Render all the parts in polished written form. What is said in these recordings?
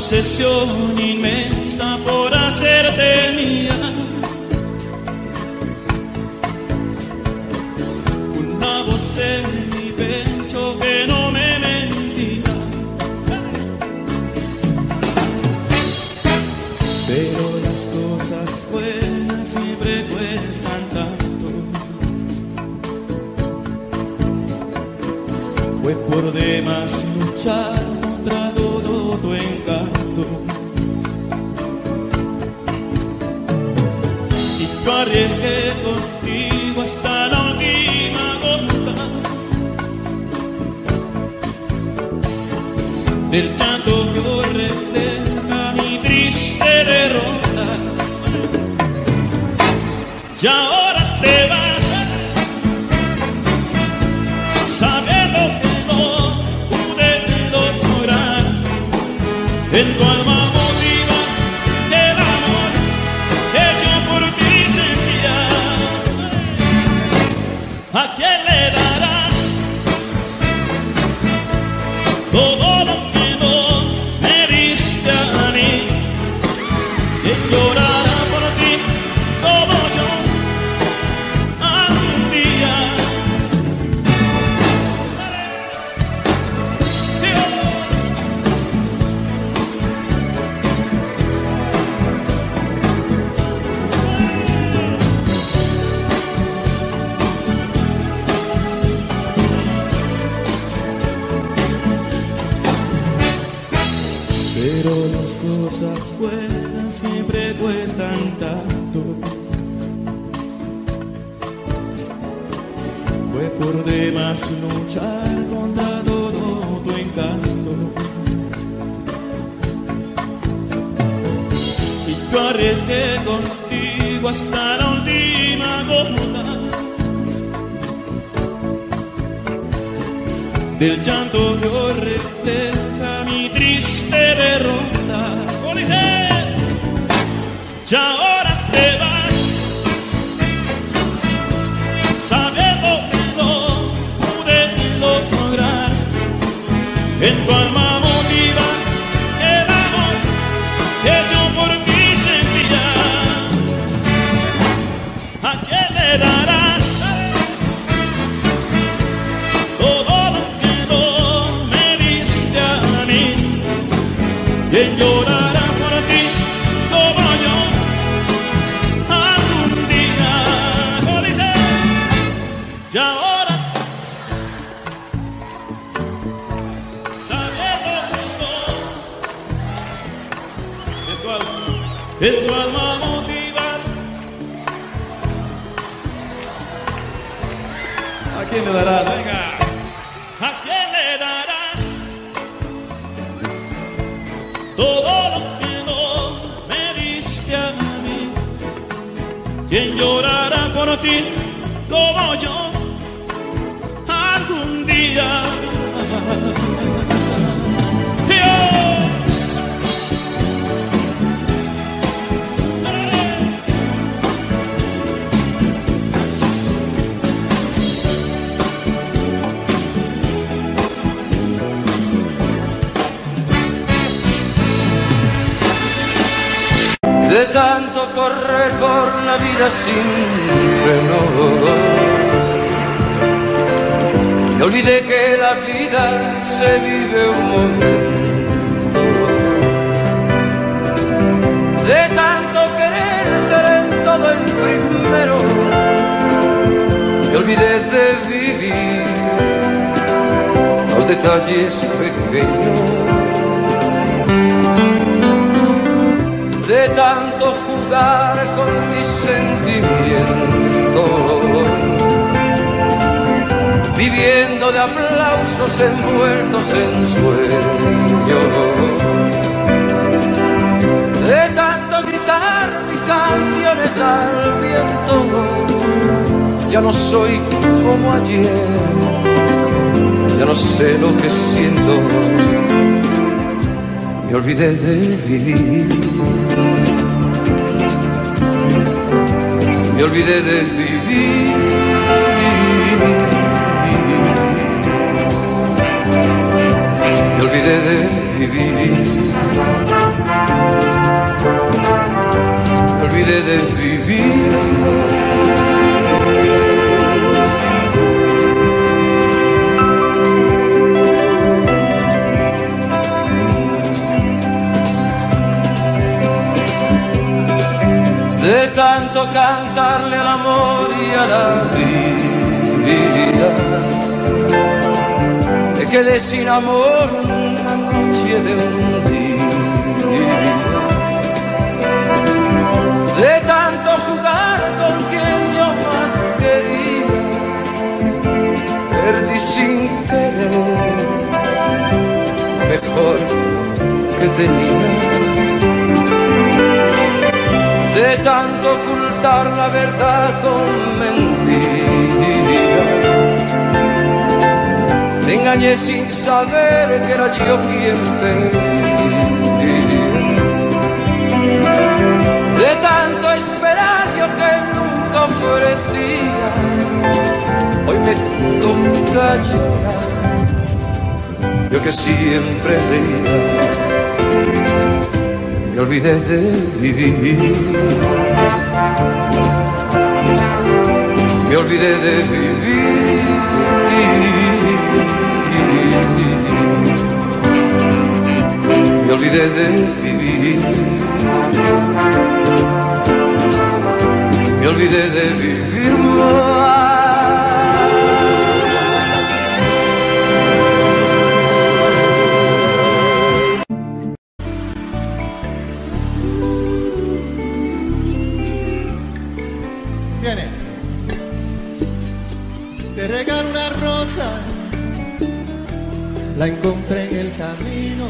obsesión inmensa por hacerte mía. Una voz en mi pecho que no me mentía. Pero las cosas buenas siempre cuestan tanto. Fue por demás luchar contra todo tu encanto. Y yo arriesgué contigo hasta la última gota del llanto que hoy refleja mi triste derrota. Y ahora te vas sabiendo que no pude lograr en tu alma motiva el amor que yo por ti sentía. ¿A quién le darás todo lo que no me diste a mí? ¿Quién llorará por ti como yo algún día? Pero las cosas buenas siempre cuestan tanto. Fue por demás luchar contra todo tu encanto. Y yo arriesgué contigo hasta la última gota del llanto que hoy refleja mi triste derrota. Y ahora te vas sabiendo que no pude lograr en tu alma motiva el amor que yo por ti sentía. ¿A quién le darás todo lo que no me diste a mí? ¿Quién llorará por ti como yo algún día? ¿Cómo dice? Y ahora sabiendo que no en tu alma motiva. ¿A quién le darás? Venga. ¿A quién le darás todo lo que no me diste a mí? ¿Quién llorará por ti como yo algún día? De tanto correr por la vida sin freno, me olvidé que la vida se vive un momento. De tanto querer ser en todo el primero, me olvidé de vivir los detalles pequeños. De tanto jugar con mis sentimientos, viviendo de aplausos envueltos en sueños. De tanto gritar mis canciones al viento, ya no soy como ayer, ya no sé lo que siento. Me olvidé de vivir, me olvidé de vivir, me olvidé de vivir. tanto cantarle al amor y a la vida. Me quedé sin amor una noche de un día. De tanto jugar con quien yo más quería, perdí sin querer mejor que tenía. De tanto ocultar la verdad con mentira, te engañé sin saber que era yo quien perdía. De tanto esperar yo que nunca ofrecía, hoy me toca llorar, yo que siempre reía. Me olvidé de vivir, me olvidé de vivir, me olvidé de vivir, me olvidé de vivir más. Te regalo una rosa, la encontré en el camino.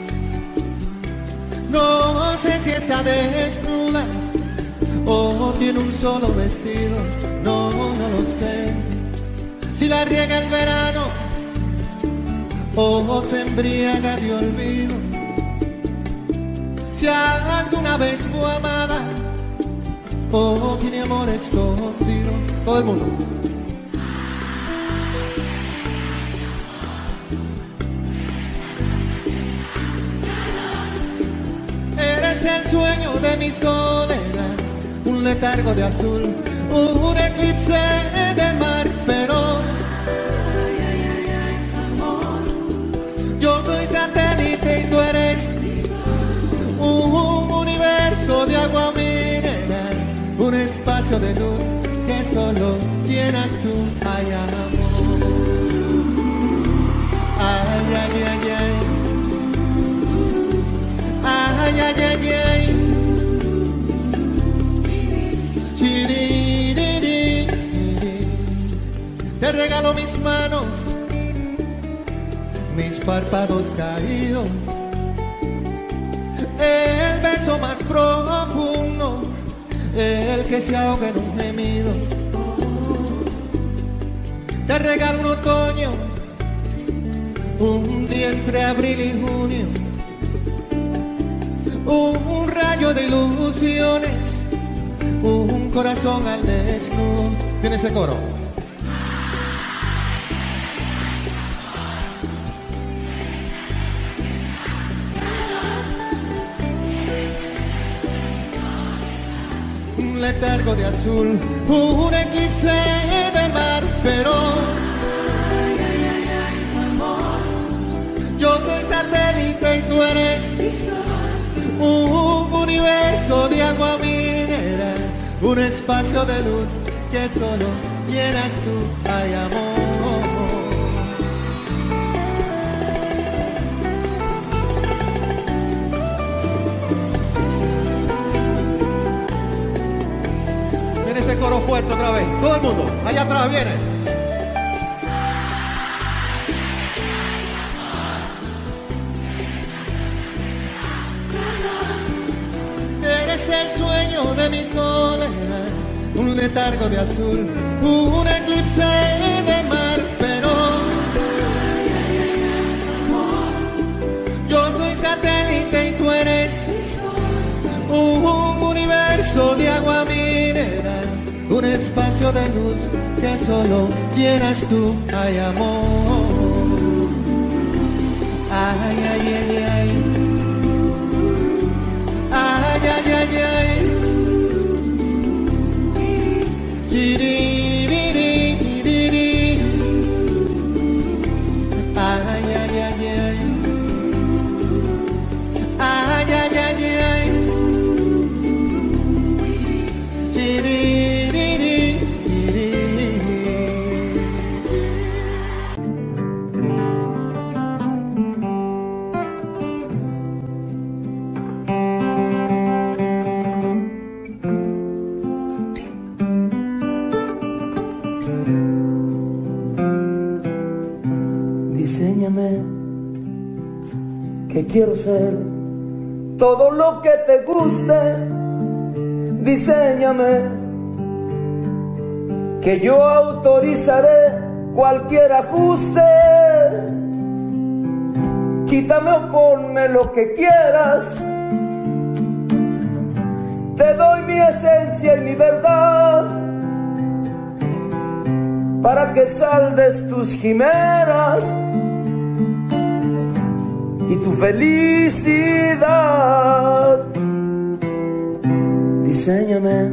No sé si está desnuda o tiene un solo vestido. No lo sé. Si la riega el verano o se embriaga de olvido. Si alguna vez fue amada o tiene amor escondido. Todo el mundo. Eres el sueño de mi soledad, un letargo de azul, un eclipse de mar, pero yo soy satélite y tú eres un universo de agua mineral, un espacio de luz que solo llenas tú. Ay, amor. Ay, ay, ay, ay. Ay, ay, ay, ay. Te regalo mis manos, mis párpados caídos, el beso más profundo, el que se ahoga en un gemido. Te regalo un otoño, un día entre abril y junio, un rayo de ilusiones, un corazón al desnudo. Viene ese coro. Un letargo de azul, un eclipse de mar, pero yo soy satélite y tú eres un universo de agua mineral, un espacio de luz que solo llenas tú. Ay, amor. Viene ese coro fuerte otra vez. Todo el mundo, allá atrás viene. El sueño de mi soledad, un letargo de azul, un eclipse de mar, pero yo soy satélite y tú eres un universo de agua mineral, un espacio de luz que solo llenas tú. Ay, amor. Ay, ay, ay, ay. Ay, ay, ay, ay. Chiriririri. Ay, ay, ay, ay. Ay, ay, ay, ay. Chiriririri. Diséñame que quiero ser todo lo que te guste. Diséñame que yo autorizaré cualquier ajuste. Quítame o ponme lo que quieras. Te doy mi esencia y mi verdad para que saldes tus quimeras y tu felicidad. Diséñame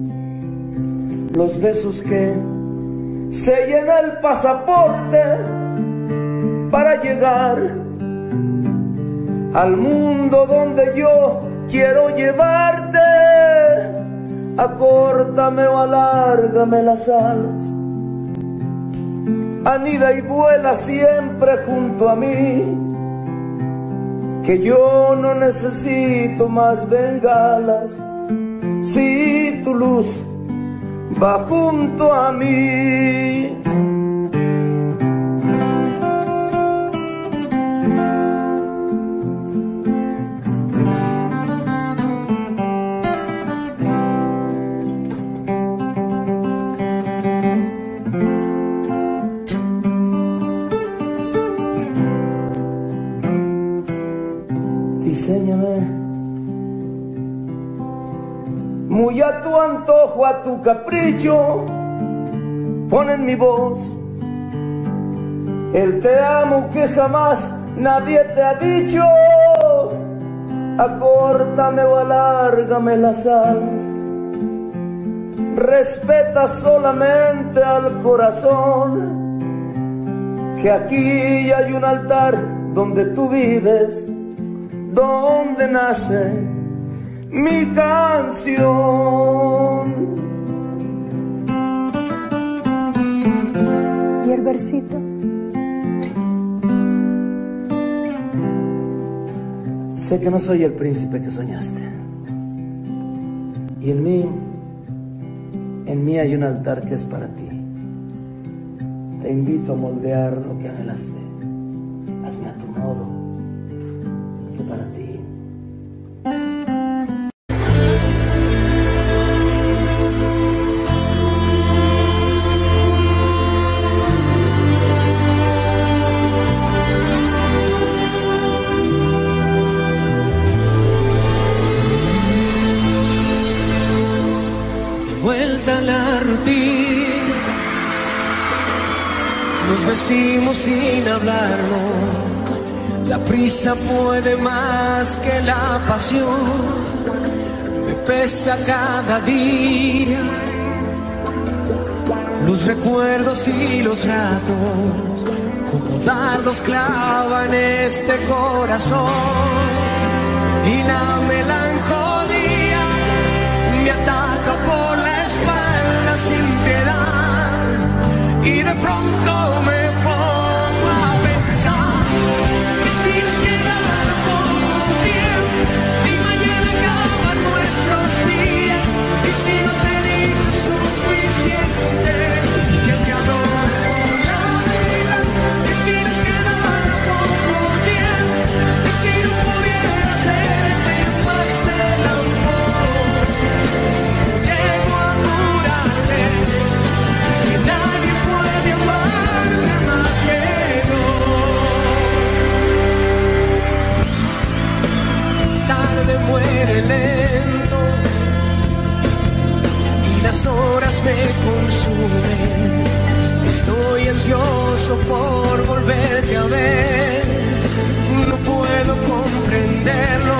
los besos que sellen el pasaporte para llegar al mundo donde yo quiero llevarte. Acórtame o alárgame las alas, anida y vuela siempre junto a mí, que yo no necesito más bengalas si tu luz va junto a mí. Diséñame muy a tu antojo, a tu capricho. Pon en mi voz el te amo que jamás nadie te ha dicho. Acórtame o alárgame las alas, respeta solamente al corazón, que aquí hay un altar donde tú vives, donde nace mi canción. ¿Y el versito? Sé que no soy el príncipe que soñaste, y en mí hay un altar que es para ti. Te invito a moldear lo que anhelaste. Hazme a tu modo, que para ti. Vuelta a la rutina, nos vestimos sin hablarlo. La prisa puede más que la pasión, me pesa cada día los recuerdos y los ratos, como dardos clavan este corazón, y la melancolía me ataca por la espalda sin piedad, y de pronto me pongo a pensar, y si nos quedara poco tiempo, si mañana acaban nuestros días, y si no te he dicho suficiente que te adoro por la vida, y si nos quedara poco tiempo, y si no pudiera hacerte más el amor, si no llego a curarte, que nadie puede amarme más que yo. Tarde muere lento y las horas me consumen. Estoy ansioso por volverte a ver, no puedo comprenderlo.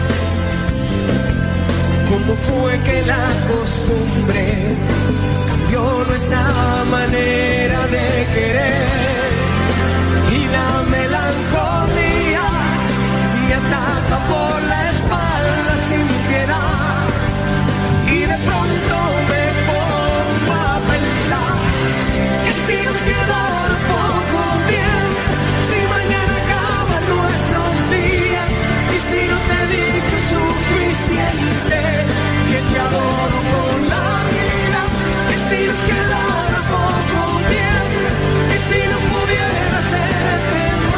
¿Cómo fue que la costumbre cambió nuestra manera de querer? Y la melancolía me ataca por la espalda sin piedad, y de pronto me pongo a pensar que si nos quedara poco tiempo, si mañana acaban nuestros días, y si no te he dicho suficiente que te adoro con la vida, que si nos quedara poco tiempo, y si no pudiera hacerte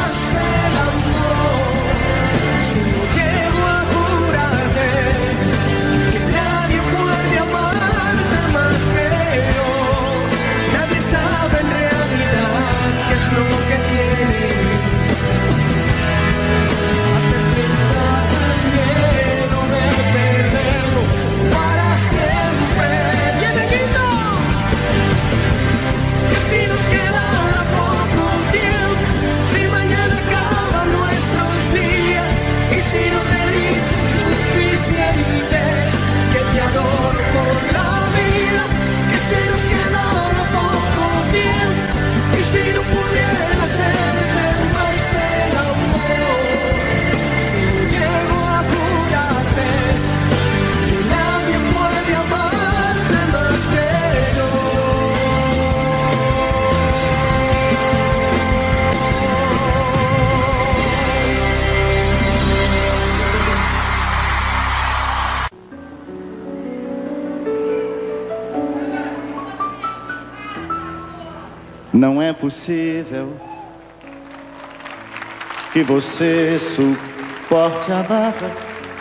Não é possível que você suporte a barra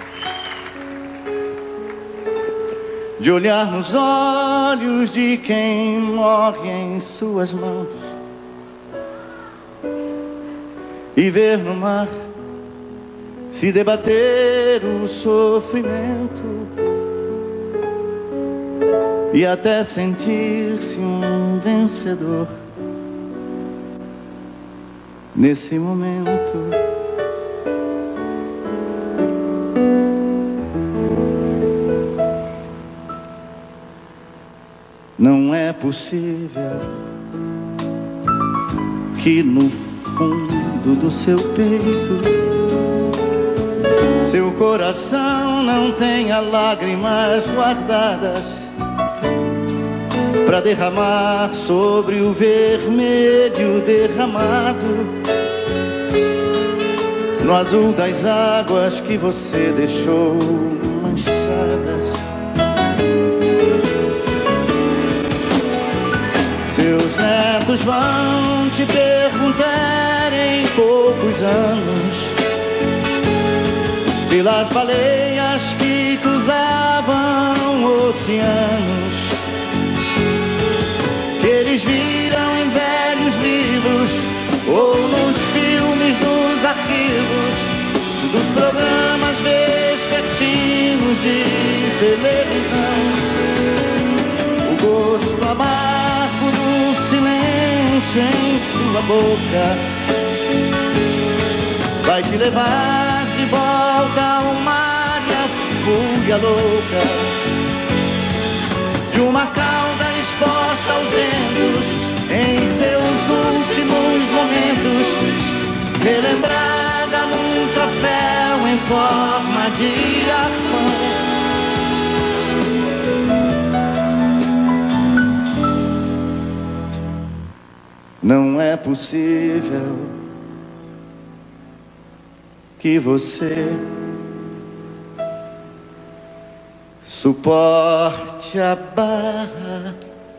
de olhar nos olhos de quem morre em suas mãos e ver no mar se debater o sofrimento e até sentir-se um vencedor nesse momento. Não é possível que no fundo do seu peito seu coração não tenha lágrimas guardadas pra derramar sobre o vermelho derramado no azul das águas que você deixou manchadas. Seus netos vão te perguntar em poucos anos pelas baleias que cruzavam oceanos, que eles viram em velhos livros ou nos filmes dos arquivos dos programas vespertinos de televisão. O gosto amargo do silêncio em sua boca vai te levar de volta ao mar e à fúria louca de uma cauda exposta aos ventos em seus últimos momentos, relembrada num troféu em forma de arpão. Não é possível que você suporte a barra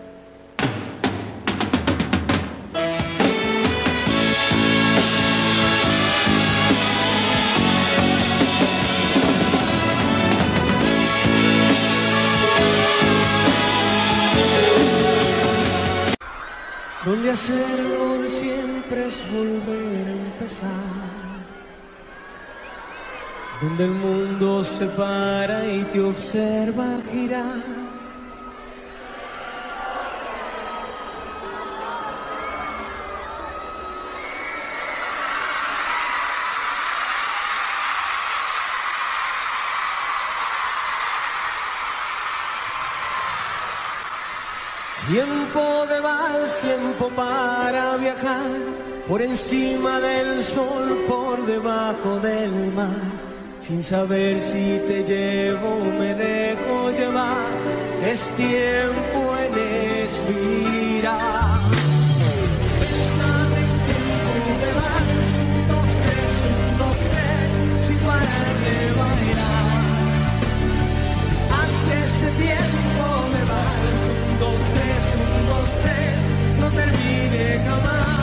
donde hacerlo de siempre es volver a empezar, donde el mundo se para y te observa girar. Tiempo de vals, tiempo para viajar, por encima del sol, por debajo del mar, sin saber si te llevo o me dejo llevar. Es tiempo en expirar. Bésame en tiempo de vals, 1, 2, 3, 1, 2, 3, sin parar de bailar. Haz que este tiempo de vals, 1, 2, 3, 1, 2, 3, no termine jamás.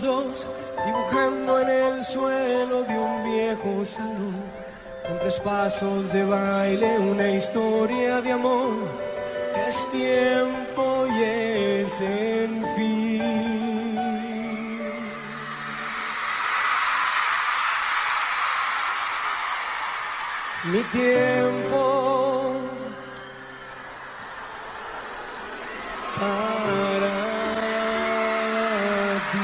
dos, dibujando en el suelo de un viejo salón, con 3 pasos de baile, una historia de amor. Es tiempo y es en fin. Mi tiempo para ti.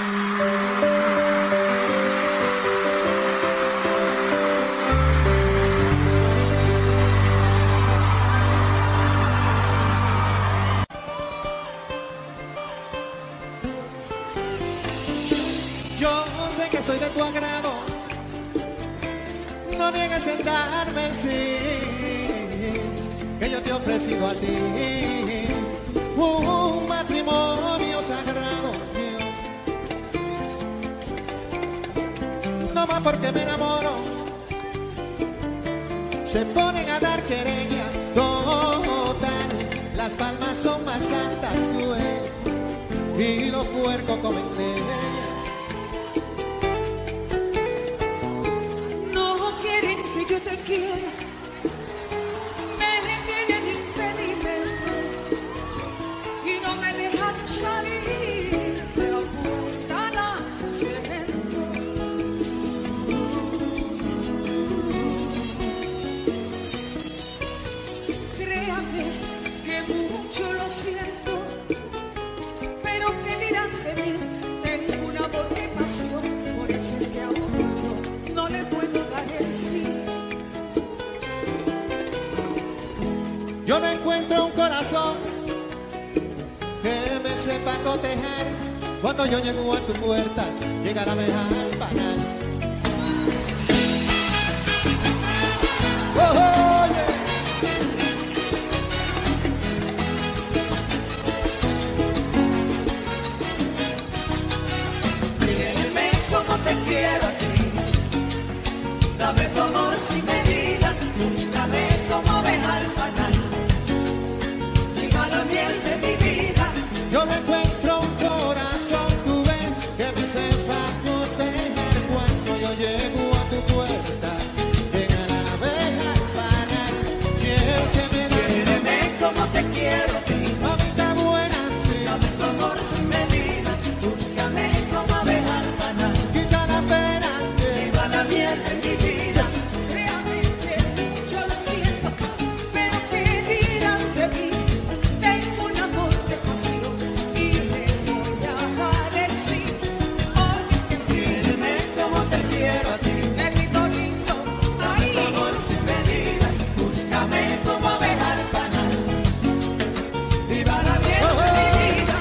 Yo sé que soy de tu agrado, no niegues en darme el sí que yo te he ofrecido a ti. Un matrimonio sagrado, no más porque me enamoro, se ponen a dar querella. Total, las palmas son más altas y los puercos comen leña. Yo te quiero, me detienen impedimento y no me dejan salir de la puerta al aposento. Créame que mucho lo siento, pero ¿qué dirán de mí? Tengo un amor de pasión, por eso es que aún yo no le puedo dar el sí. Yo no encuentro un corazón que me sepa cotejar. Cuando yo llego a tu puerta, llega la abeja al panal. ¡Oh, oh, yeah! Quiereme como te quiero a ti, dame tu amor sin medida, búscame como abeja al panal. De mi vida. Yo no encuentro un corazón, tú ves, que me sepa cotejar. Cuando yo llego a tu puerta, llega la abeja al panal. Y el que me da, quiereme como te quiero a ti, mamita buena, sí. dame tu amor sin medida, búscame como abeja al panal. Quita la pena, viva la miel de mi vida. Créame que mucho lo siento, pero ¿qué dirán de mí? Tengo un amor de pasión y me voy a dar el sí. Oye, que sí, quiereme como te quiero a ti. negrito lindo, Dame tu ahí, amor sin medida, búscame como abeja al panal. viva La miel de mi vida.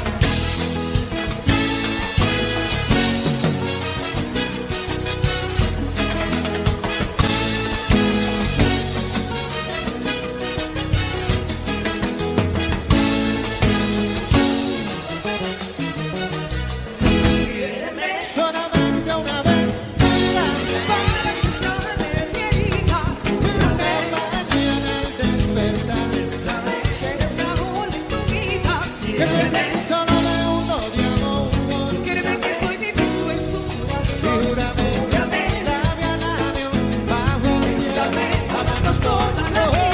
Quiereme solamente una vez. Mira, para que sane mi herida. mañana al despertar, Seré una ola en tu vida. que me solo me uno de amor. Quiereme que estoy viviendo en tu corazón. Júrame, labio a labio, bajo el cielo, amarnos toda la vida.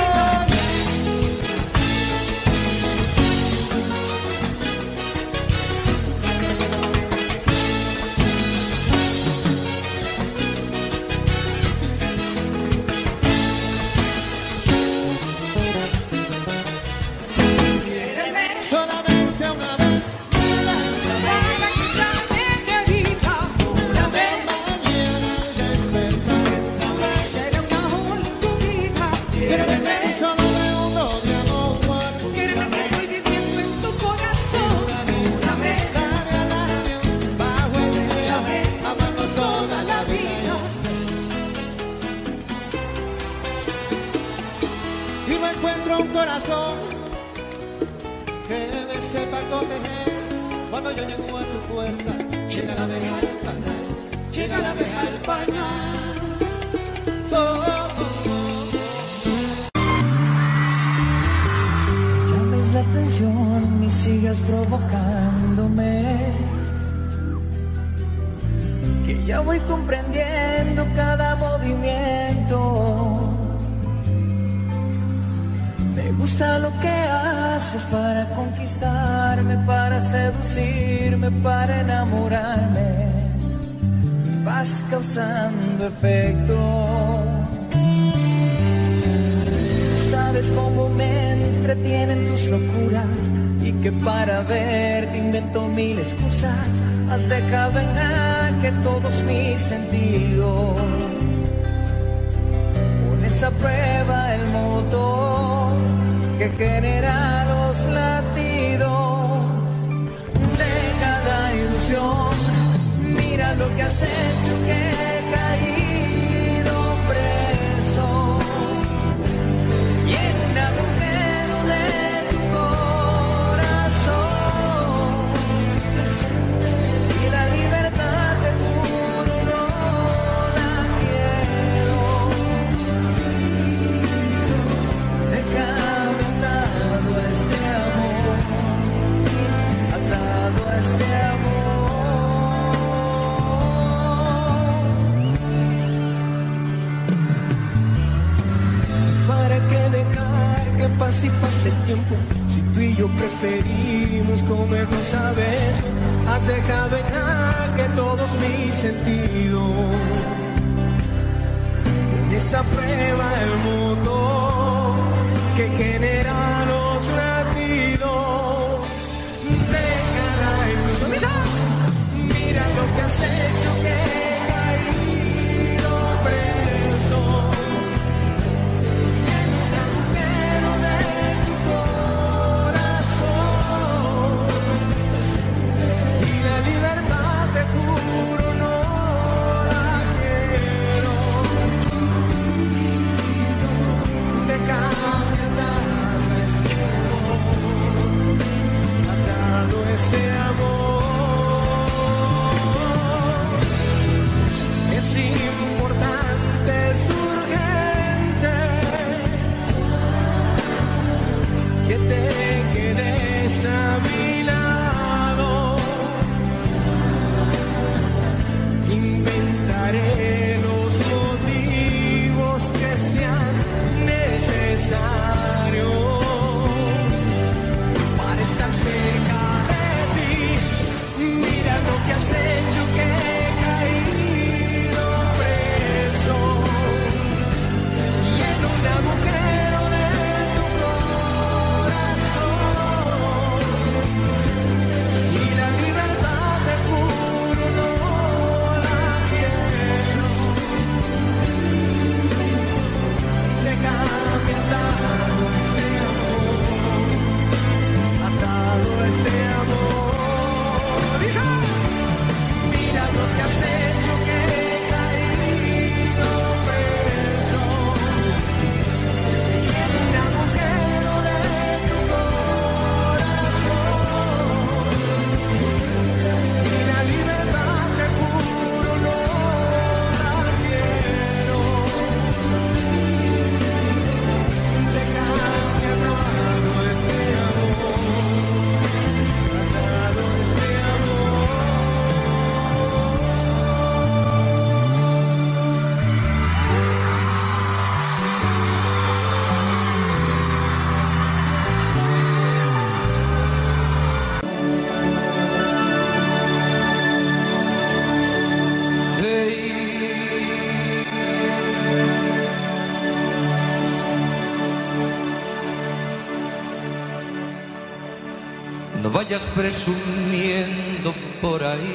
Quiereme Solamente una vez. Mira, para que sane mi herida. Júrame, mañana al despertar, seré una ola en tu vida. que solo me uno de amor. Quiereme que estoy viviendo en tu corazón. Júrame, Labio a labio, bajo el cielo, amarnos toda la vida. Y no encuentro un corazón que me sepa coteger. Cuando yo llego a tu puerta, llega la abeja al panal, llega la abeja al panal. Oh, oh, oh. Llames la atención y sigas provocándome. Ya voy comprendiendo cada movimiento. Me gusta lo que haces para conquistarme, para seducirme, para enamorarme. Y vas causando efecto. Sabes cómo me entretienen tus locuras y que para verte invento mil excusas. Has dejado en jaque todos mis sentidos. Pones a prueba el motor que genera los latidos de cada ilusión. Mira lo que has hecho, que he caído preso. Y en un agujero de tu corazón. Y la libertad te juro no la quiero. Déjame atado a este amor, atado a este amor. ¿Para qué dejar que pase y pase el tiempo? Si tú y yo preferimos comernos a besos. Has dejado en jaque todos mis sentidos. En esa prueba el motor que genera los latidos de cada ilusión. Mira lo que has hecho, que he caído preso. En un agujero de tu corazón. Y la libertad te juro no la quiero. Déjame atado este amor, atado este amor. Es importante, es urgente que te quedes a mi lado. Inventaré los motivos que sean necesarios para estar cerca de ti. Mira lo que has hecho, que he caído preso. Y en un agujero de tu corazón. Y la libertad te juro no la quiero. Déjame atado a este amor, atado a este amor. ¡Dice! Mira lo que has hecho, que he caído preso. Y en un agujero de tu corazón. Y la libertad te juro no la quiero. Déjame atado a este amor, atado a este amor. No vayas presumiendo por ahí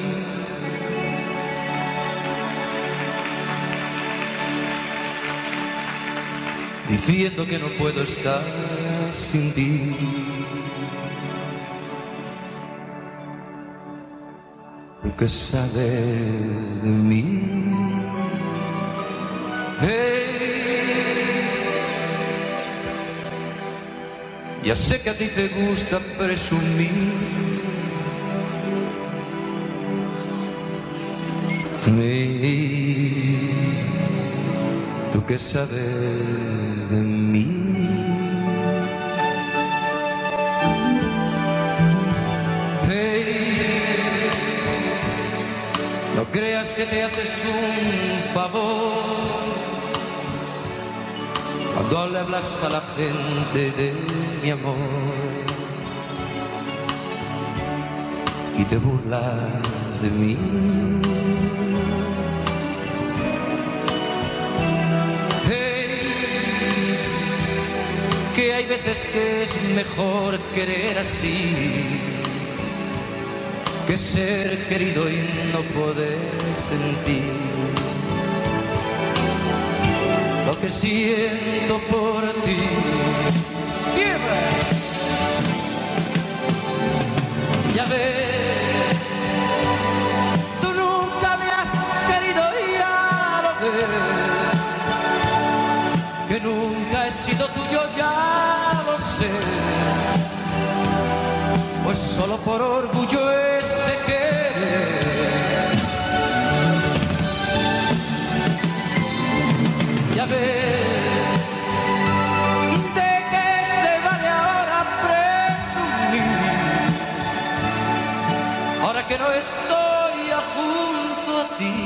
diciendo que no puedo estar sin ti. Porque sabes de mí. Ya sé que a ti te gusta presumir. Tú que sabes de mí. No creas que te haces un favor cuando le hablas a la gente de mi amor y te burlas de mí. Hey, que hay veces que es mejor querer así que ser querido y no poder sentir lo que siento por ti. ¡Tierra! Ya ves, tú nunca me has querido y ya lo ves, que nunca he sido tuyo, ya lo sé. Pues solo por orgullo ese querer. Ya ves, ¿de qué te vale ahora presumir? Ahora que no estoy junto a ti.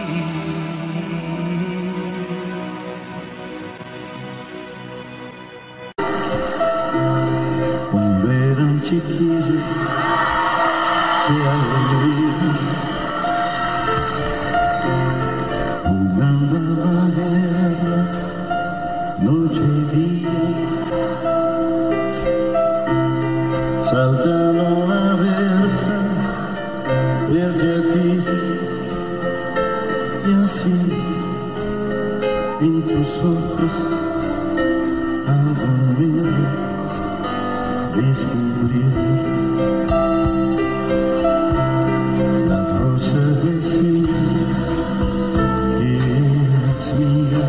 Quando era un chiquillo de alegría, jugando a la guerra, noche y día, saltando la verja, verte a ti, y así, en tus ojos, algo nuevo descubrir. Las rosas decían que eras mía,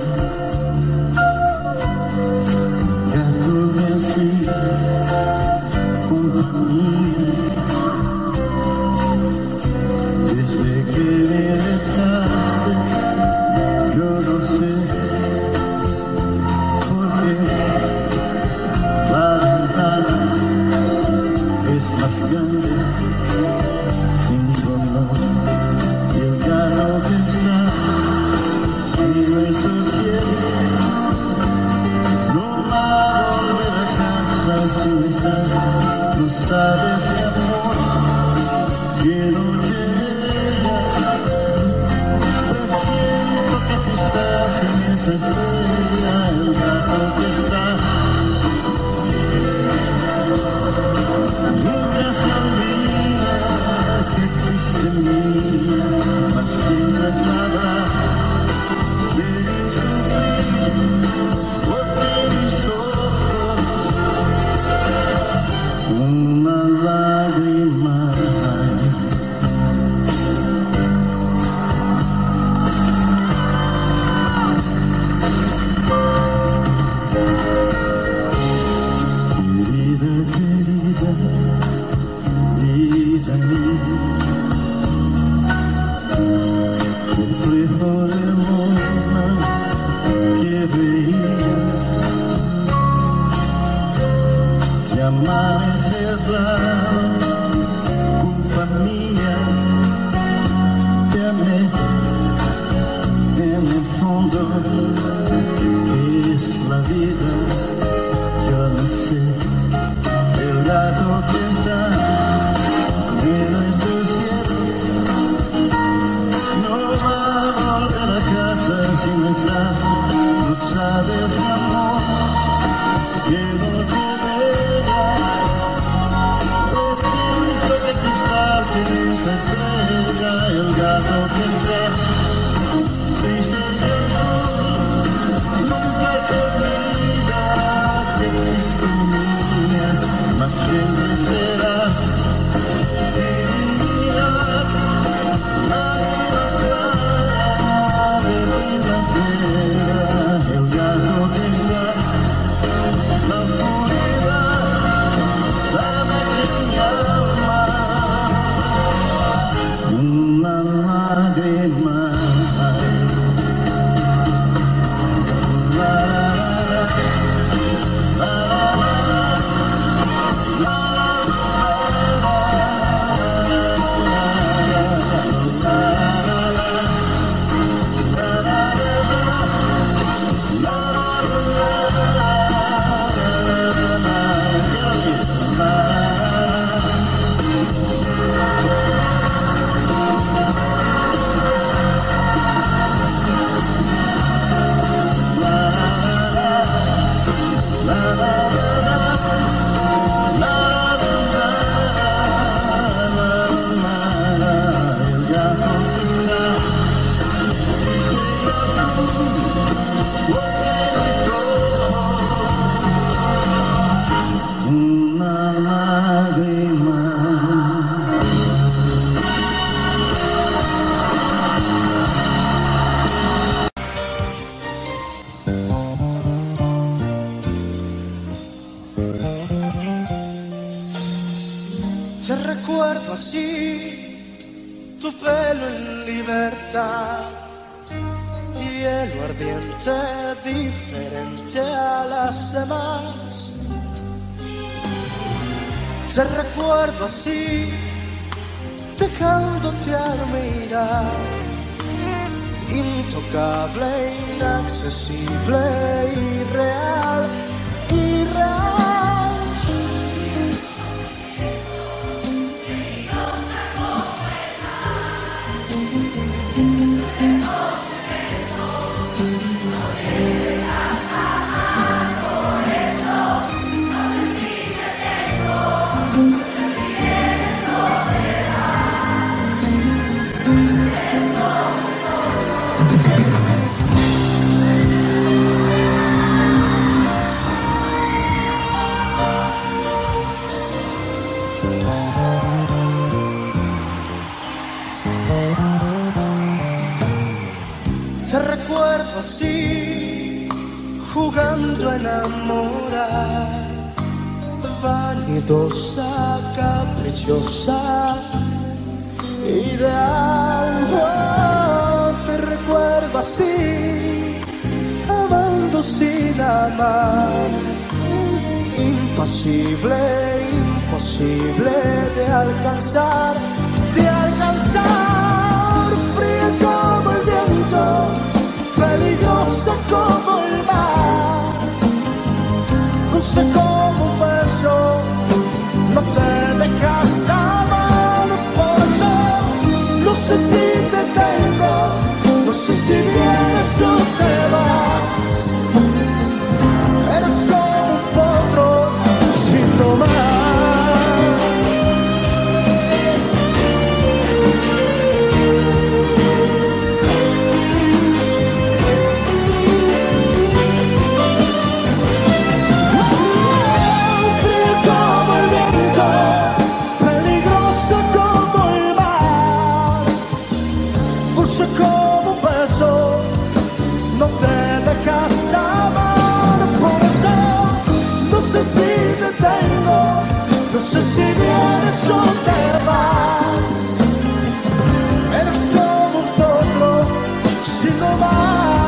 el gato me hacía compañía. Desde que me dejaste, yo no sé por qué la ventana es más grande sin color, y el carro que está en nuestro cielo no va a volver a casa si no estás. No sabes, mi amor, que noche bella, presiento que tú estás en esa estrella, el gato que está. Nunca se olvida que fuiste mía, mas siempre sabrá que yo sufrí porque mis ojos una lágrima hay. Querida, vida mía, reflejo del mundo que veía, si amanece claro, culpa mía, te amé en el fondo, que es la vida, yo no sé. El gato que está en nuestro cielo no va a volver a casa si no estás. No sabes, mi amor, que noche bella, presiento que tú estás en esa estrella. El gato que está triste en el sol nunca se olvida recuerdo así, tu pelo en libertad, hielo ardiente diferente a las demás. Te recuerdo así, dejándote al mirar, intocable, inaccesible, irreal, irreal. Te recuerdo así, jugando a enamorar, vanidosa, caprichosa, ideal. Oh, te recuerdo así, amando sin amar, impasible, imposible de alcanzar, fría como el viento, peligrosa como el mar, dulce como un beso, no te dejas amar. Por eso no sé si te tengo, no sé si vienes o te vas. Eres como un potro sin tomar. Como un beso, no te dejas amar. Por eso no sé si te tengo, no sé si vienes o te vas. Eres como un potro sin domar.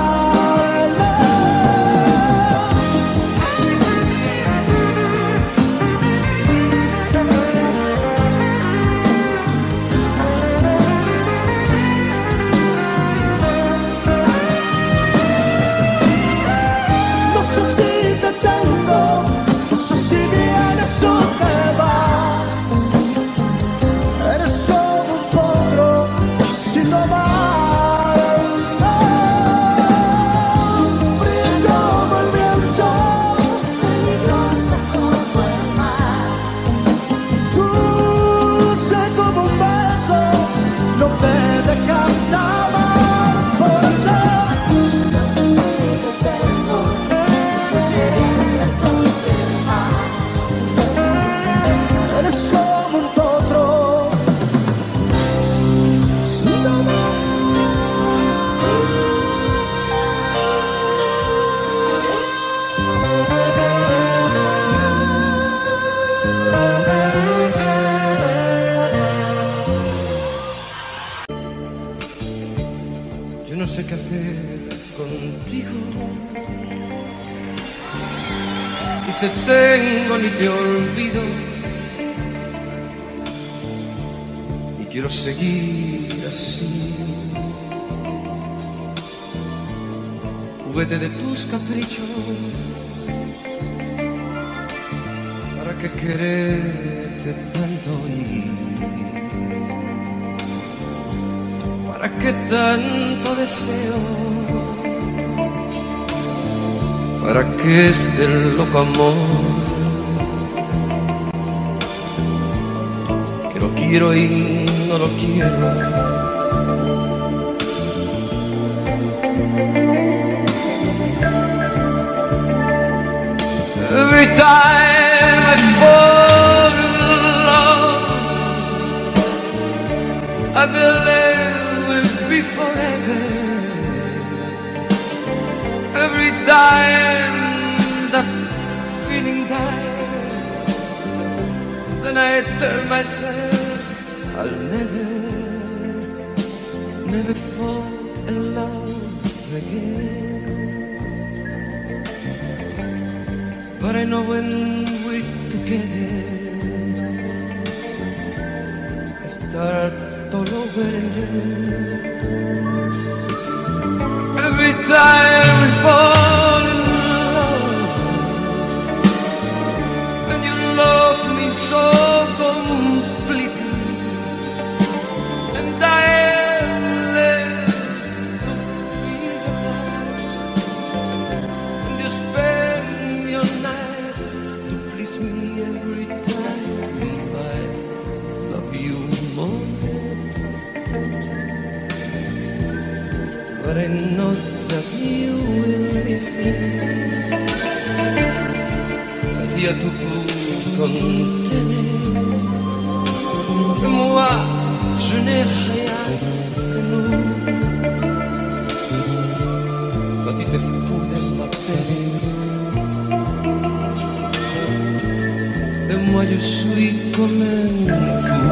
No sé qué hacer contigo y te tengo ni te olvido y quiero seguir así, juguete de tus caprichos. ¿Para qué quererte tanto y para qué tanto deseo? ¿Para qué este loco amor? Que lo quiero y no lo quiero. Every time I fall in love, I believe we'll be forever. Every time that feeling dies, then I tell myself I'll never fall in love again. But I know when we're together, I start all over again. Every time we fall in love, and you love me so completely, and I am left to feel your touch, and you spend your nights to please me every time I love you more. But I know that you will leave me. Que Dieu tout pour contenir. Que moi, je n'ai rien que nous. Toi, tu te fous de ma peine. Et moi, je suis comme un fou.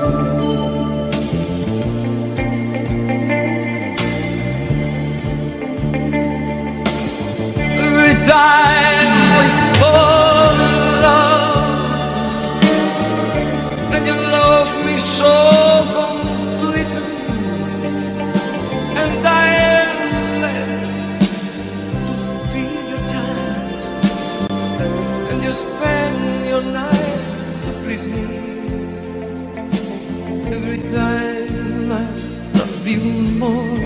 Every time we fall in love, and you love me so completely, and I am left to feel your touch, and you spend your nights to please me. Every time I love you more,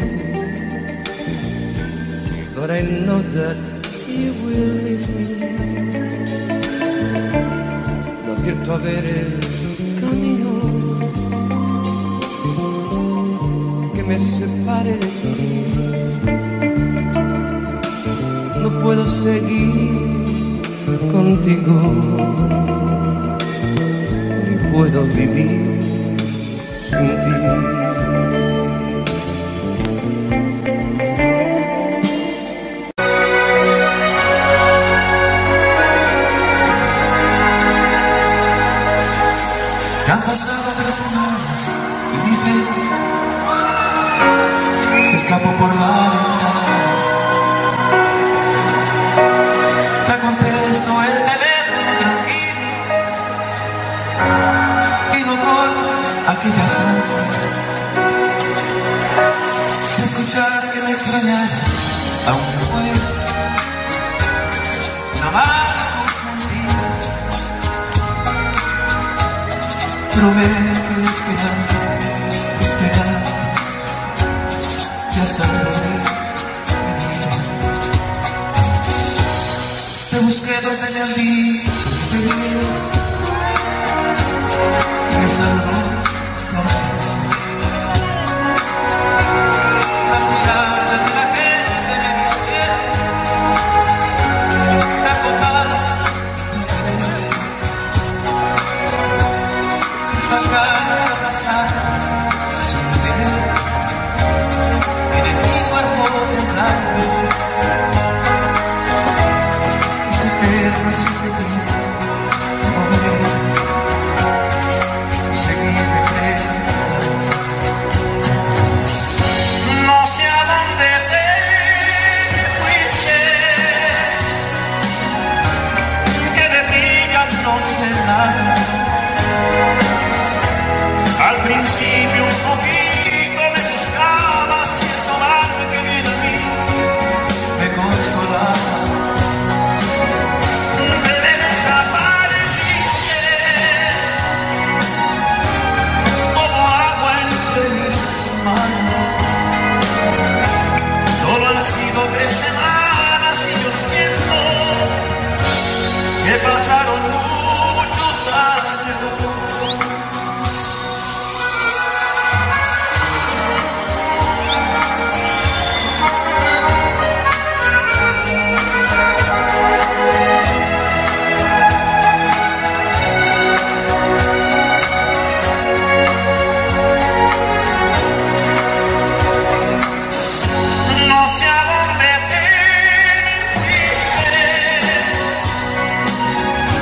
but I know that you will leave me. No acierto a ver el camino que me separe de ti. No puedo seguir contigo, ni puedo vivir sin ti. Han pasado 3 semanas y mi fe se escapó por la ventana. Te contesto el teléfono tranquilo y no con aquellas ansias de escuchar que me extrañara, aunque fue nada más por mentiras. Pero ve que esperar, ya salió de mi vida. Te busqué donde me han dicho que vivía, y me saludó la ausencia. Las miradas de la gente me vistieron, la total indiferencia. Estas ganas de abrazar sin querer en mi cuerpo temblando. Es eterno este tiempo, no ver, seguir recreando. No sé a dónde te fuiste, que de ti ya no sé nada. Al principio un poquito me buscabas y eso más que viene a mí me consolaba. Me desapareciste como agua entre mis manos. Solo han sido 3 semanas y yo siento que pasaron muchos años. No sé a dónde te fuiste,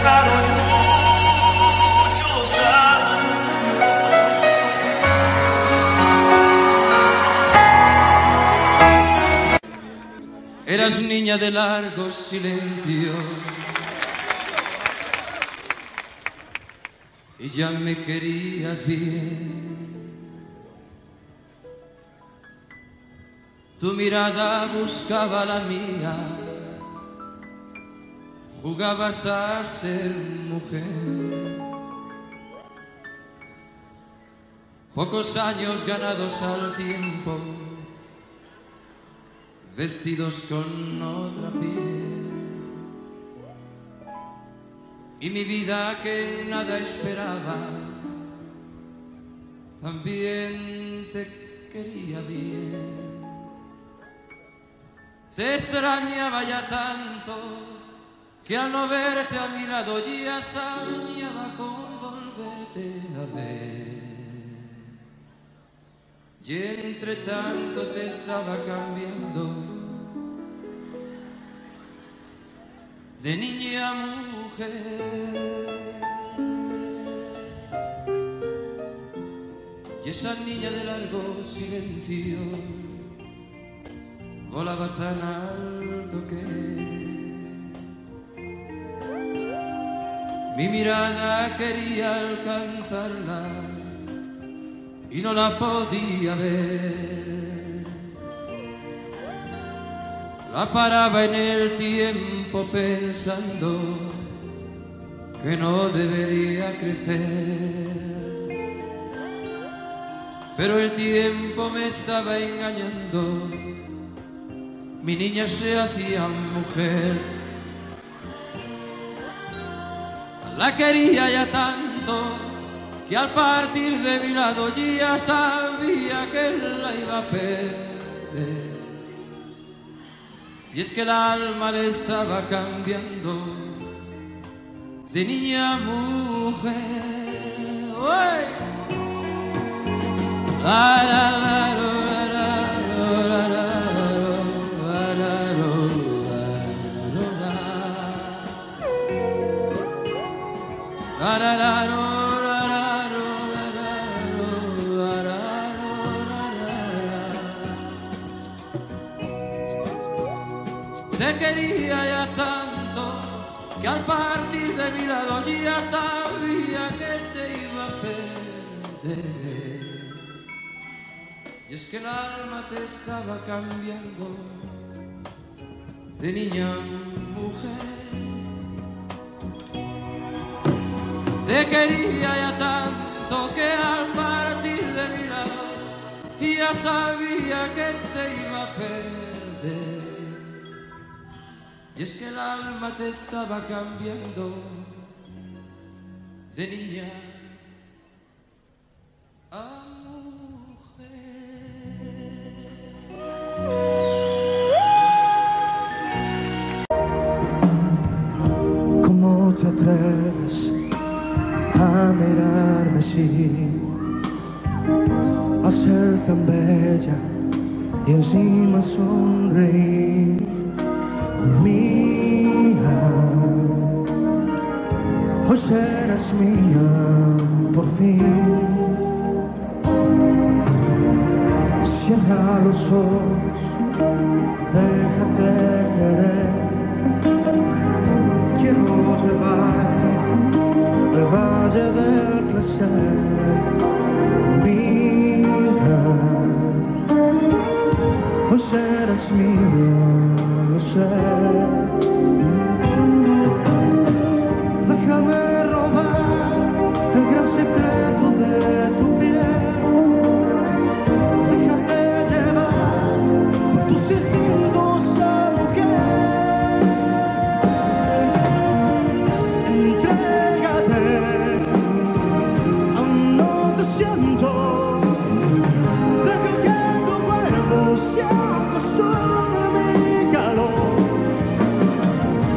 pasaron muchos años. Eras niña de largos silencios y ya me querías bien. Tu mirada buscaba la mía, jugabas a ser mujer. Pocos años ganados al tiempo, vestidos con otra piel. Y mi vida que nada esperaba, también te quería bien. Te extrañaba ya tanto, que al no verte a mi lado ya soñaba con volverte a ver. Y entre tanto te estaba cambiando de niña a mujer. Y esa niña de largo silencio volaba tan alto que mi mirada quería alcanzarla y no la podía ver. La paraba en el tiempo pensando que no debería crecer, pero el tiempo me estaba engañando. Mi niña se hacía mujer. La quería ya tanto que al partir de mi lado ya sabía que la iba a perder. Y es que el alma le estaba cambiando de niña a mujer. ¡Uy! La, la, la, la. Te quería ya tanto que al partir de mi lado ya sabía que te iba a perder. Y es que el alma te estaba cambiando de niña a mujer. Te quería ya tanto que al partir de mi lado ya sabía que te iba a perder. Y es que el alma te estaba cambiando de niña a mujer. ¿Cómo te atreves a mirarme así, a ser tan bella y encima sonreír? Mía, hoy serás mía por fin. Cierra los ojos, déjate querer. Quiero llevarte al valle del placer. Mía, hoy serás mía. Déjame robar el gran secreto de tu piel. Déjame llevar tus instintos a mujer. Entrégate, aún no te siento. Deja que tu cuerpo se acostumbre a mi calor.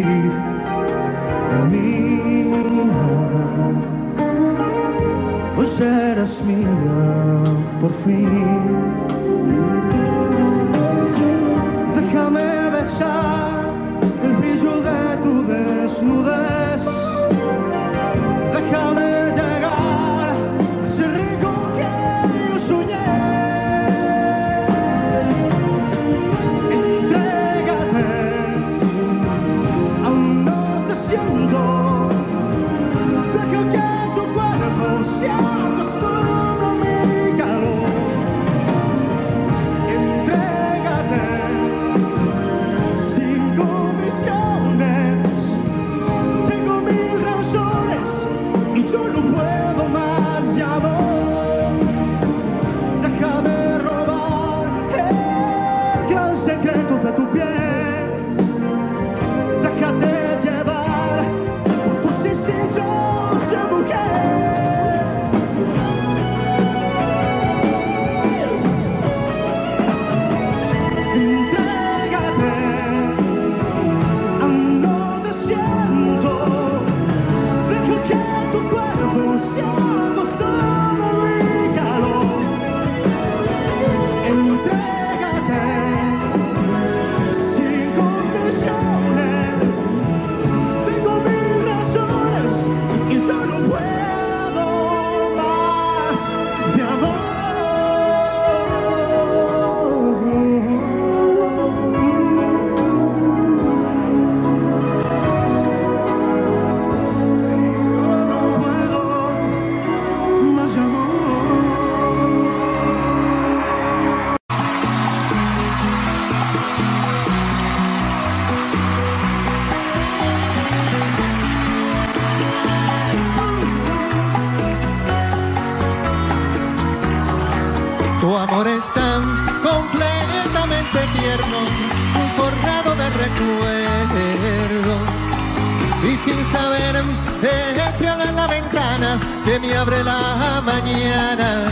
mía, pues eres mía por fin. Déjame besar el brillo de tu desnudez, déjame llegar a ese rico que yo soñé. Entrégate, aún no te siento, deja que tu cuerpo se acostumbre a mi calor. Entrégate sin condiciones, tengo mil razones y yo no puedo más, ya no. Déjame robar el gran secreto de tu piel, déjate llevar por tus instintos de mujer. Entrégate, aún no te siento, deja que tu cuerpo se acostumbre a mi calor. Entrégate sin condiciones, tengo mil razones y yo no puedo más, mi amor. Tu amor es tan completamente tierno, forrado de recuerdos, y sin saber ese abre en la ventana que me abre la mañana.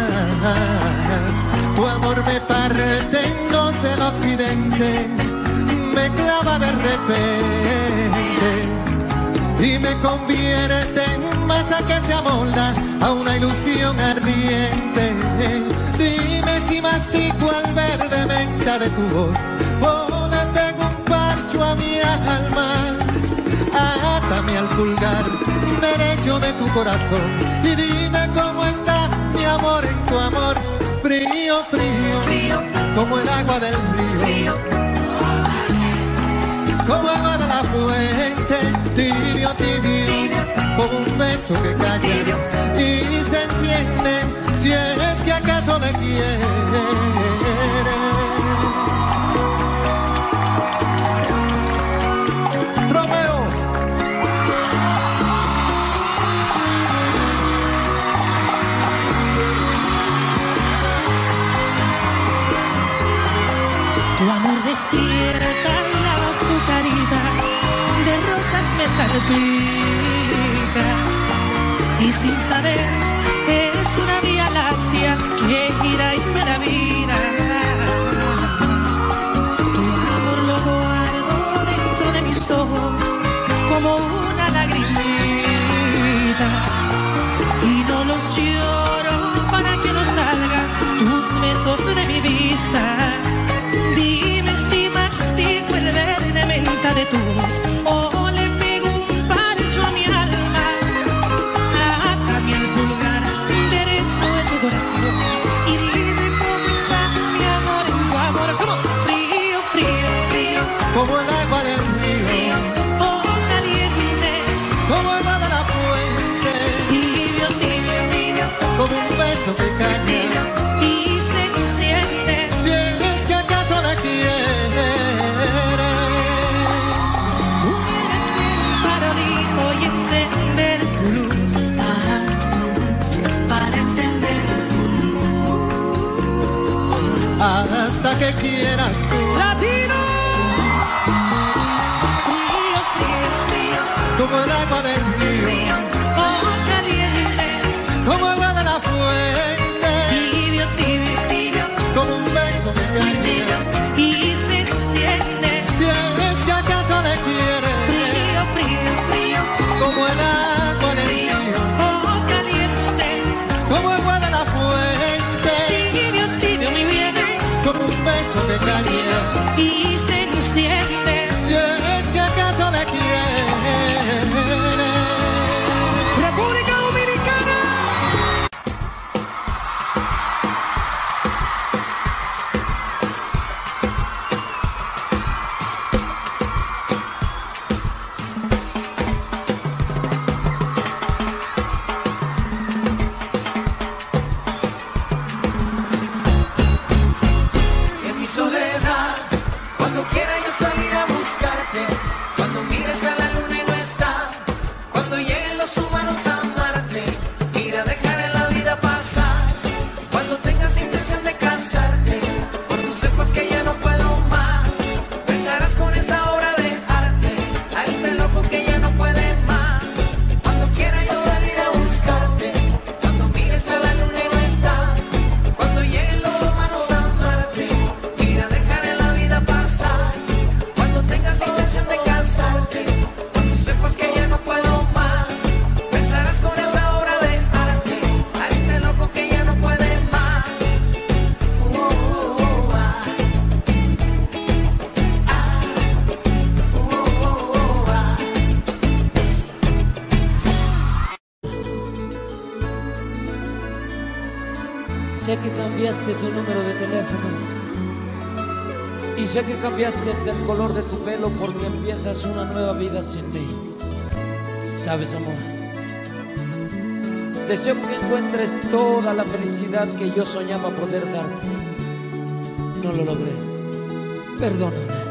Tu amor me parte en dos el occidente, me clava de repente y me convierte en masa que se amolda a una ilusión ardiente. Dime si mastico al verde menta de tu voz o le pego un parcho a mi alma. Átame al pulgar derecho de tu corazón y dime cómo está mi amor en tu amor. Frío, frío, frío, como el agua del río, como el agua de la fuente. Tibio, tibio, como un beso que calla y se enciende si es que acaso le quieres. Romeo. Tu amor despierta y lava su carita, de rosas me salpica, y sin saber es una vía láctea que gira y me la mira. Tu amor lo guardo dentro de mis ojos como una lagrimita, y no los lloro para que no salgan tus besos de mi vista. Dime si mastico el verde menta de tu voz o le pego un parcho a mi alma. Átame el pulgar derecho de tu corazón y dime cómo está mi amor en tu amor. Como frío, frío, frío, Como el agua del río, o caliente, como el agua de la fuente, tibio, tibio, tibio, como un beso que cae y seduciente. si es que acaso la quieres. Pudiera ser un farolito y encender tu luz, para encender tu luz. Hasta que quieras tú, Latino, frío, frío, frío, como el agua del río, o caliente, como el agua de la fuente, tibio, tibio, tibio, como un beso que cae y seduciente. si es que acaso le quieres. Sé que cambiaste tu número de teléfono y sé que cambiaste hasta el color de tu pelo porque empiezas una nueva vida sin mí. ¿Sabes, amor? Deseo que encuentres toda la felicidad que yo soñaba poder darte. No lo logré. Perdóname.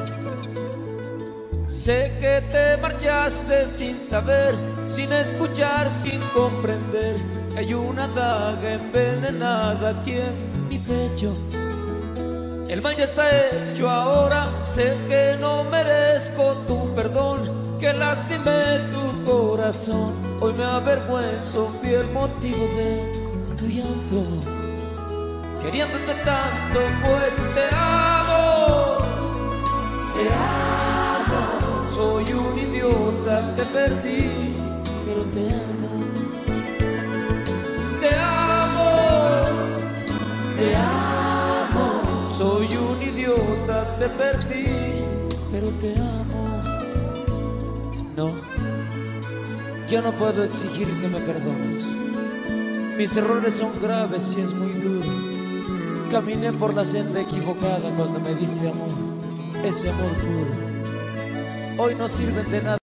Sé que te marchaste sin saber, sin escuchar, sin comprender. Hay una daga envenenada aquí en mi pecho. El mal ya está hecho ahora. Sé que no merezco tu perdón, que lastimé tu corazón. Hoy me avergüenzo, fui el motivo de tu llanto. Queriéndote tanto, pues te amo. Te amo. Soy un idiota, te perdí, pero te amo. Te amo, te amo. Soy un idiota, te perdí, pero te amo. No, yo no puedo exigir que me perdones. Mis errores son graves y es muy duro. Caminé por la senda equivocada cuando me diste amor, ese amor puro. Hoy no sirven de nada.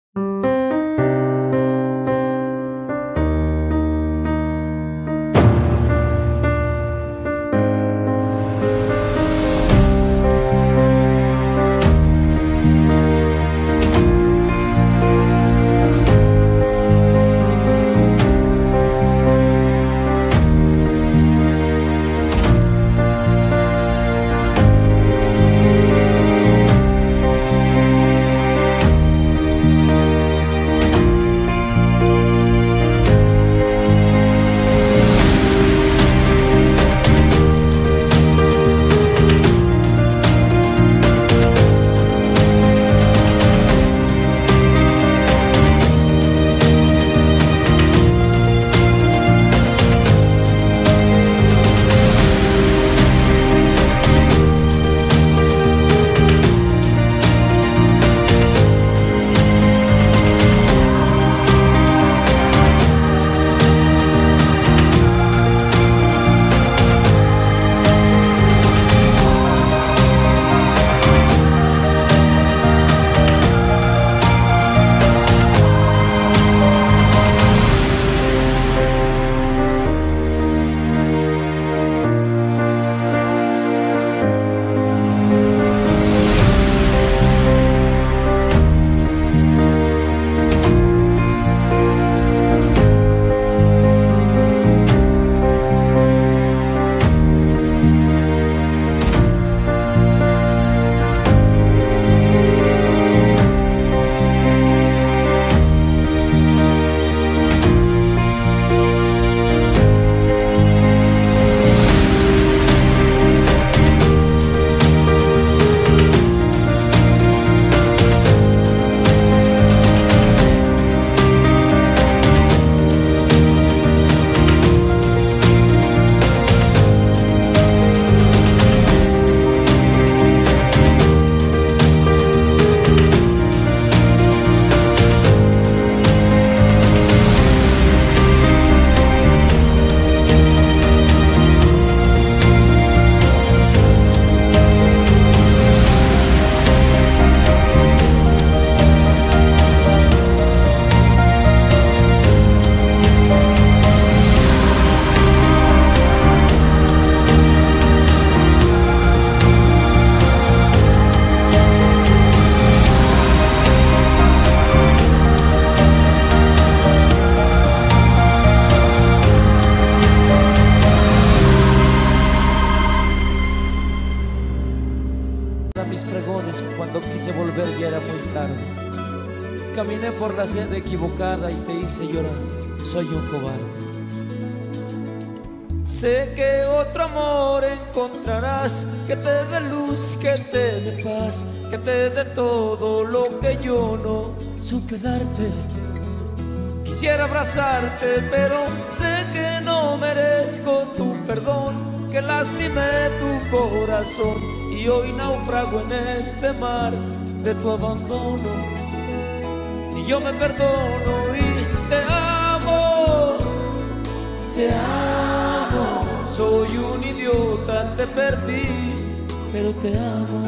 Cuando quise volver ya era muy tarde. Caminé por la senda equivocada y te hice llorar. Soy un cobarde. Sé que otro amor encontrarás, que te dé luz, que te dé paz, que te dé todo lo que yo no supe darte. Quisiera abrazarte, pero sé que no merezco tu perdón, que lastimé tu corazón y hoy naufrago en este mar de tu abandono. Y yo me perdono y te amo, soy un idiota. perdí, pero te amo.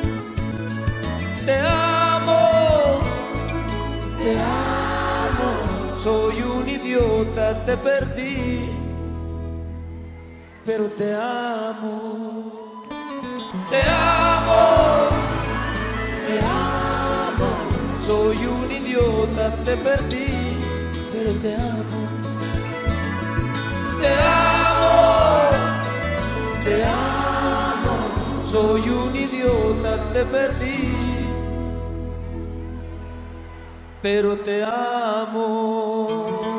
Te amo, te amo. Soy un idiota, te perdí, pero te amo. Te amo, te amo. Soy un idiota, te perdí, pero te amo. Te amo, te amo. Soy un idiota, te perdí, pero te amo.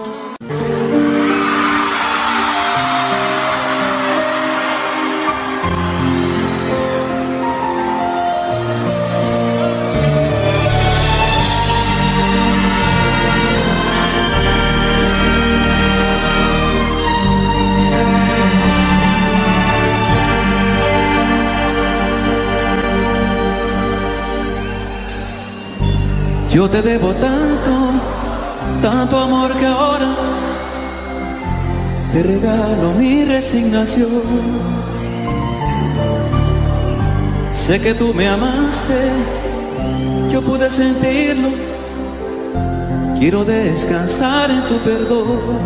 Yo te debo tanto, tanto amor que ahora te regalo mi resignación. Sé que tú me amaste, yo pude sentirlo. Quiero descansar en tu perdón.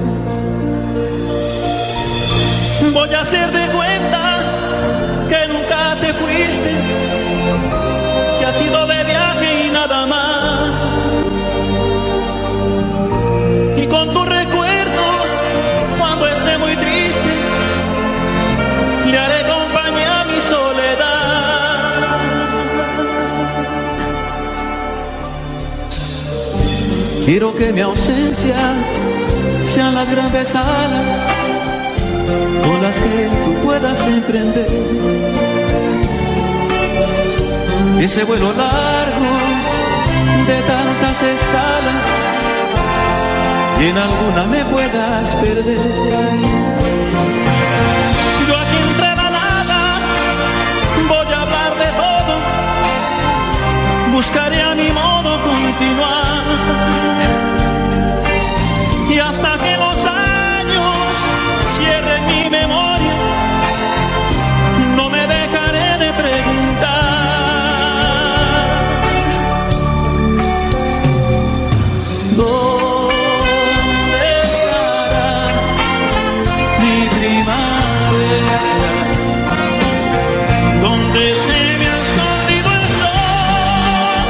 Voy a hacer de cuenta que nunca te fuiste, que has ido de viaje y nada más. Y con tu recuerdo, cuando esté muy triste, le haré compañía a mi soledad. Quiero que mi ausencia sean las grandes alas con las que tú puedas emprender ese vuelo largo de tantas escalas y en alguna me puedas perder. Yo aquí entre la nada voy a hablar de todo, buscaré a mi modo continuar y hasta que los años cierren mi memoria no me dejaré de preguntar ¿dónde estará mi primavera? ¿Dónde se me ha escondido el sol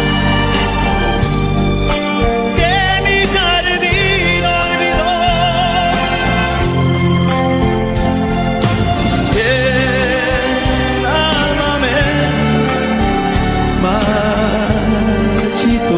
que mi jardín olvidó? El alma me marchitó.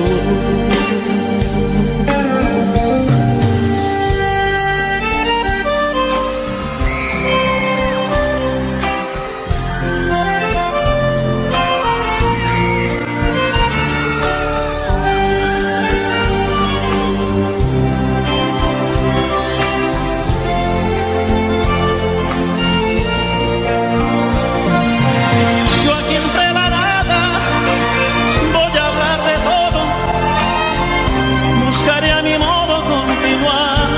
Yo aquí entre la nada voy a hablar de todo, buscaré a mi modo continuar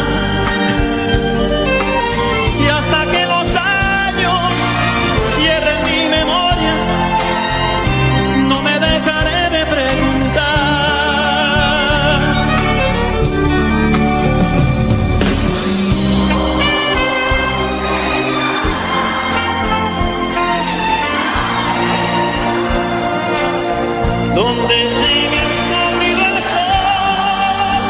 y hasta que los años cierren mi memoria no me dejaré de preguntar ¿dónde se me ha escondido el sol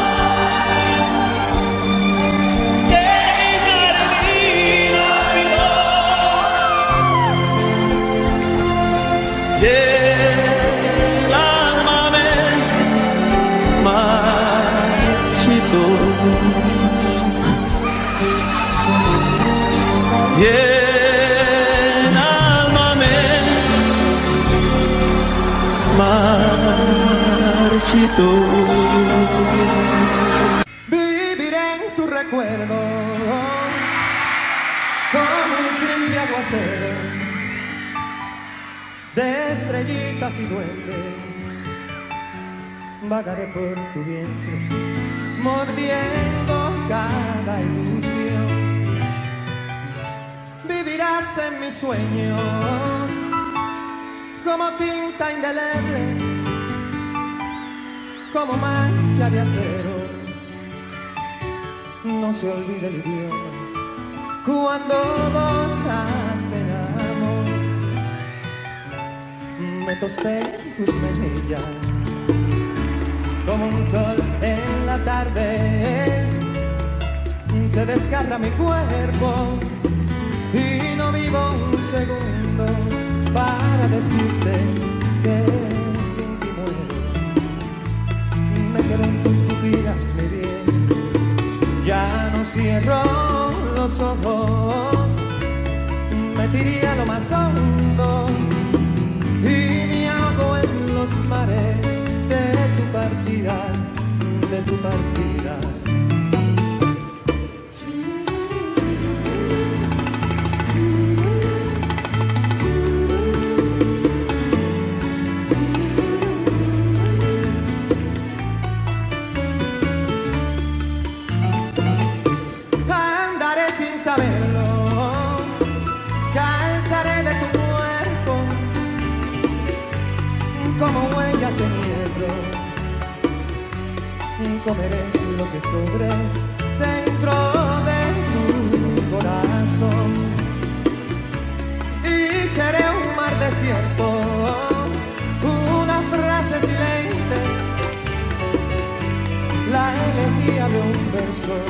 que mi jardín olvidó? Y el alma me marchitó. Y el alma me marchitó. Viviré en tu recuerdo como un simple aguacero de estrellitas y duendes. Vagaré por tu vientre mordiendo cada ilusión. Vivirás en mis sueños como tinta indeleble, como mancha de acero. No se olvida el idioma cuando dos hacen amor. Me tosté en tus mejillas como un sol en la tarde. Se desgarra mi cuerpo y no vivo un segundo para decirte que sin ti muero. Me quedo en tus pupilas, mi bien. Ya no cierro los ojos, me tiré a lo más hondo y me ahogo en los mares de tu partida, de tu partida. Como huellas en hierro, comeré lo que sobre dentro de tu corazón y seré un mar desierto, una frase silente, la elegía de un verso,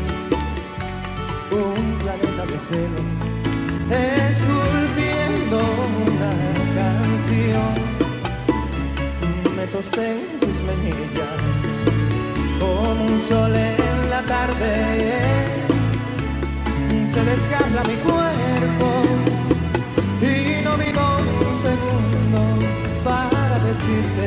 un planeta de celos, esculpiendo una canción. Me tosté en tus mejillas como un sol en la tarde. Se desgarra mi cuerpo y no vivo un segundo para decirte.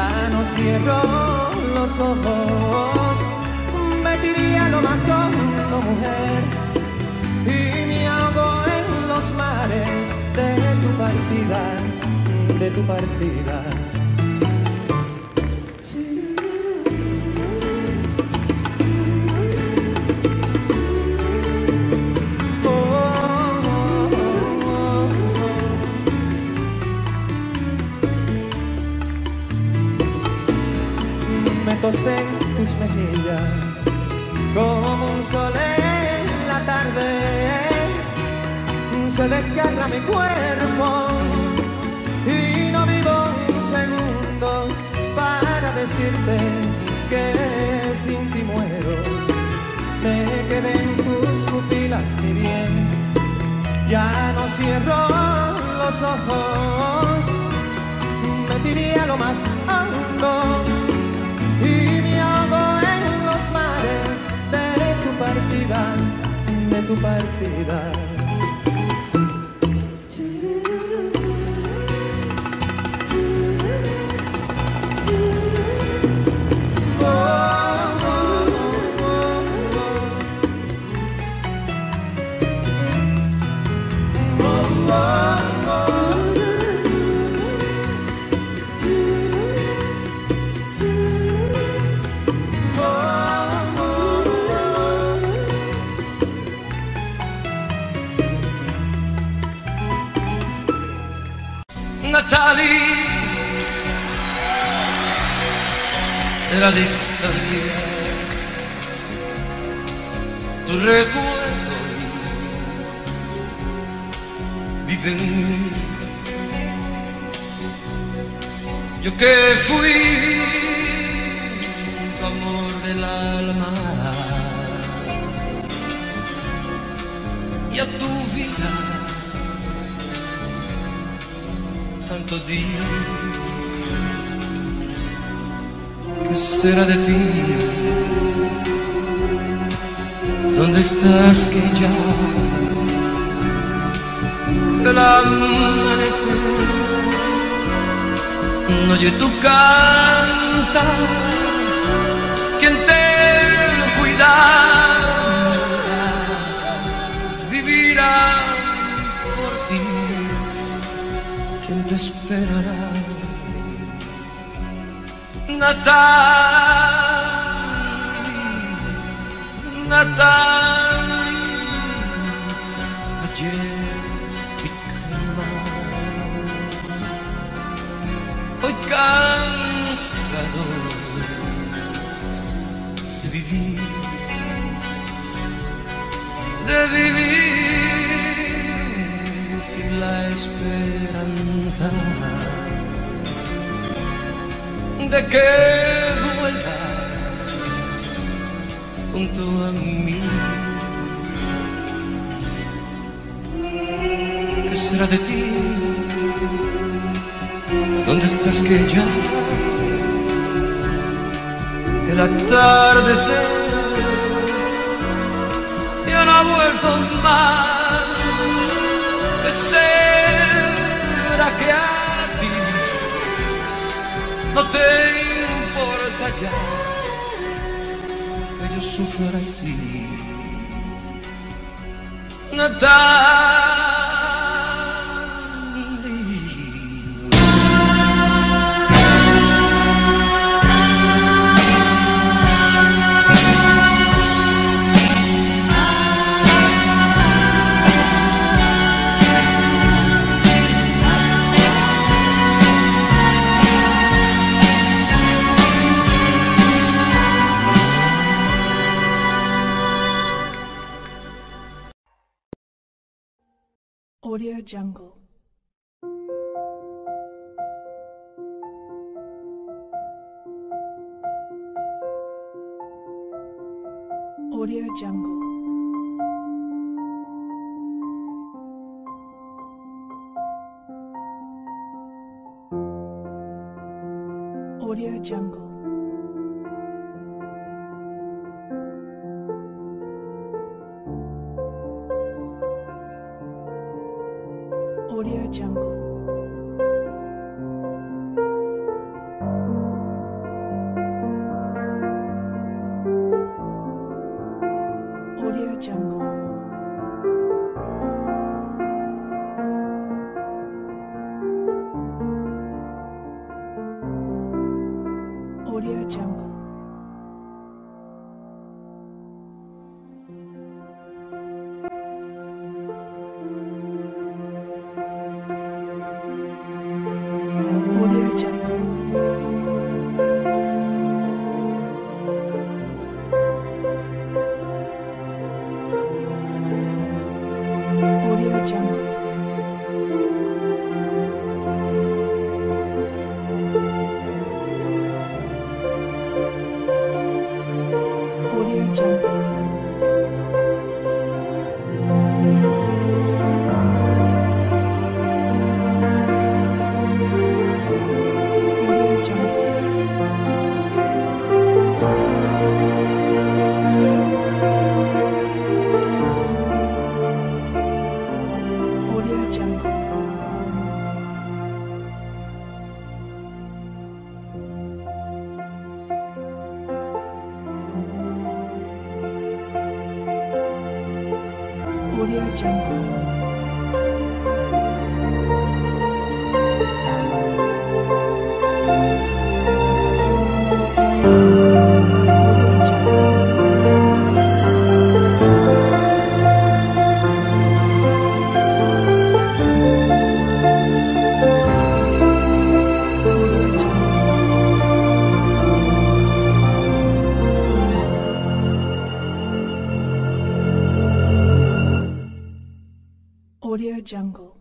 Ya no cierro los ojos, metiría lo más hondo, mujer, y me ahogo en los mares de tu partida, de tu partida. Me tosté en tus mejillas como un sol en la tarde, se desgarra mi cuerpo y no vivo un segundo para decirte que sin ti muero. Me quedé en tus pupilas, mi bien, ya no cierro los ojos, me diría lo más hondo y me ahogo en los mares de tu partida, de tu partida. Natalie, de la distancia, tu recuerdo vive en mí. Yo que fui tu amor del alma y a tu vida tanto di. ¿Qué será de ti? ¿Dónde estás que ya el amanecer no oye tu cantar? ¿Quién te cuidará? Vivirá por ti. ¿Quién te esperará? Natalie, Natalie, ayer mi cama, hoy cansado de vivir sin la esperanza de que vuelvas junto a mí. ¿Qué será de ti? ¿Dónde estás que ya el atardecer ya no ha vuelto más? ¿Qué será que a ti no te importa ya que yo sufra así? Natalie. Audio Jungle. Audio Jungle. Audio Jungle. Audio Jungle. Audio Jungle. Audio Jungle. Audio Jungle. Audio Jungle. Audio Jungle. Audio Jungle. Audio Jungle. Audio Jungle.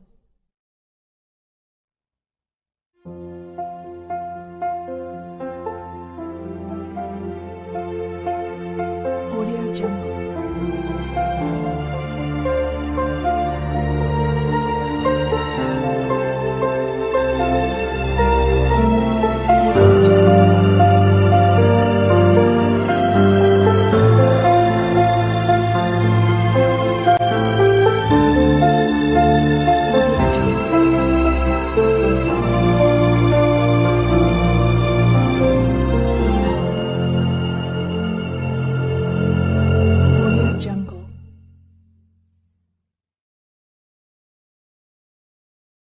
Audio Jungle.